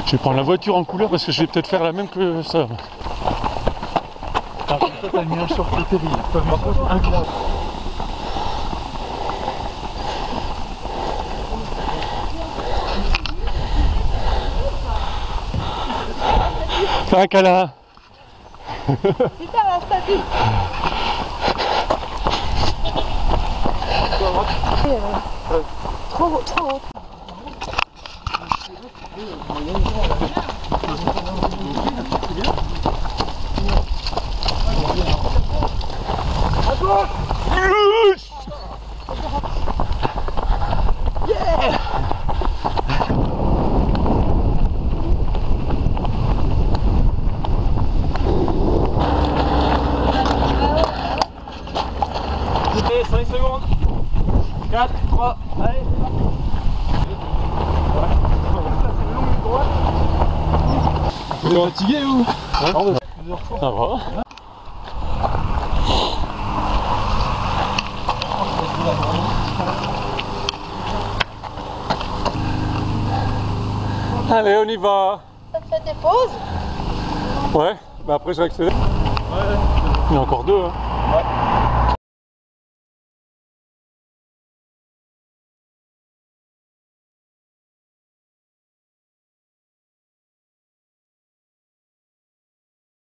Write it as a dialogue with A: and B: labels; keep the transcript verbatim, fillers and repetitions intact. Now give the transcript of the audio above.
A: Je vais prendre la voiture en couleur parce que je vais peut-être faire la même que ça.
B: Ah, comme ça, t'as mis un short de terrible. Par contre, un grand.
A: Fais un câlin.
C: Super la statue. Trop haut, trop haut.
B: cinq secondes. quatre, trois, allez. Vous êtes fatigué ou hein?
A: Ça va. Allez, on y va.
C: Ça te fait des pauses?
A: Ouais, bah après je vais accélérer.
B: Ouais.
A: Il y en a encore deux. Hein.
B: Ouais.